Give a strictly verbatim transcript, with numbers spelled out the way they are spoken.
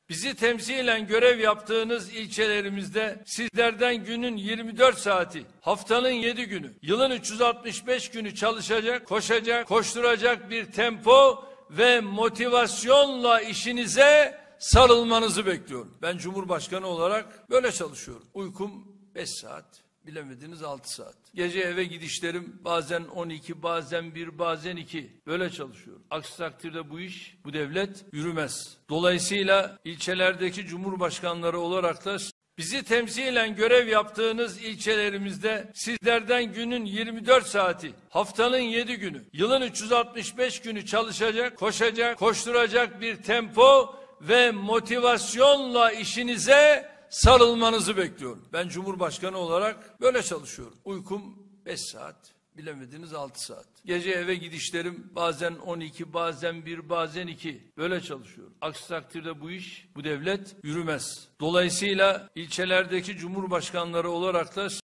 Bizi temsilen görev yaptığınız ilçelerimizde sizlerden günün yirmi dört saati, haftanın yedi günü, yılın üç yüz altmış beş günü çalışacak, koşacak, koşturacak bir tempo ve motivasyonla işinize sarılmanızı bekliyorum. Ben Cumhurbaşkanı olarak böyle çalışıyorum. Uykum beş saat. Bilemediniz altı saat. Gece eve gidişlerim bazen on iki, bazen bir, bazen iki. Böyle çalışıyorum. Aksi takdirde bu iş, bu devlet yürümez. Dolayısıyla ilçelerdeki cumhurbaşkanları olarak da bizi temsilen görev yaptığınız ilçelerimizde sizlerden günün yirmi dört saati, haftanın yedi günü, yılın üç yüz altmış beş günü çalışacak, koşacak, koşturacak bir tempo ve motivasyonla işinize sarılmanızı bekliyorum. Ben Cumhurbaşkanı olarak böyle çalışıyorum. Uykum beş saat. Bilemediniz altı saat. Gece eve gidişlerim bazen on iki, bazen bir, bazen iki. Böyle çalışıyorum. Aksi takdirde bu iş, bu devlet yürümez. Dolayısıyla ilçelerdeki cumhurbaşkanları olarak da